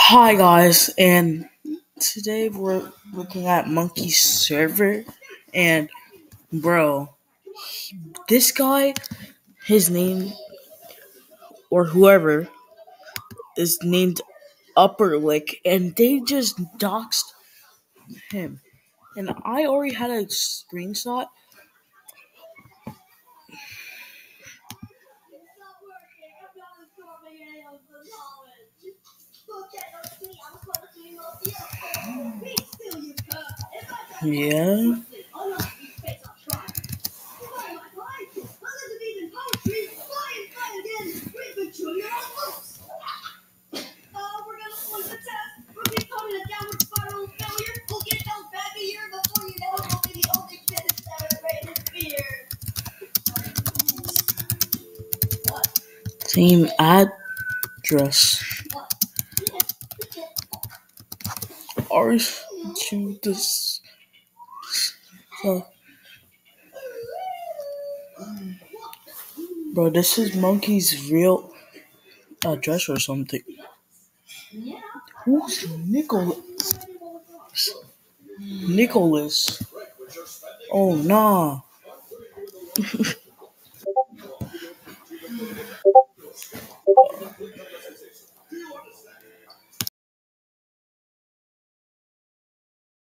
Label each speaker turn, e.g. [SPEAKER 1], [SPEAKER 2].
[SPEAKER 1] Hi guys, and today we're looking at Monkey's server, and bro, this guy, his name or whoever is named Upperlick, and they just doxed him. And I already had a screenshot. Yeah. Same address. Ours to this. Bro, this is Monkey's real address or something. Who's Nicholas? Nicholas. Oh, nah.